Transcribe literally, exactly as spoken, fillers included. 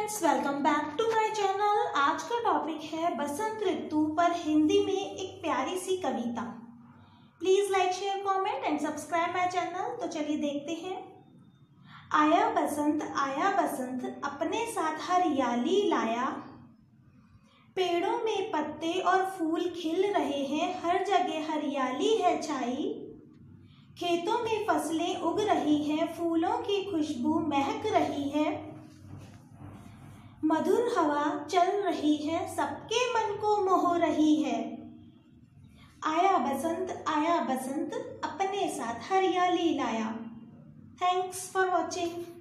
Friends, welcome back to my channel. आज का topic है बसंत ऋतु पर हिंदी में एक प्यारी सी कविता। Please like, share, comment and subscribe my channel. तो चलिए देखते हैं। आया बसंत आया बसंत, अपने साथ हरियाली लाया। पेड़ों में पत्ते और फूल खिल रहे हैं, हर जगह हरियाली है छाई। खेतों में फसलें उग रही हैं, फूलों की खुशबू महक रही है। मधुर हवा चल रही है, सबके मन को मोह रही है। आया बसंत आया बसंत, अपने साथ हरियाली लाया। Thanks for watching.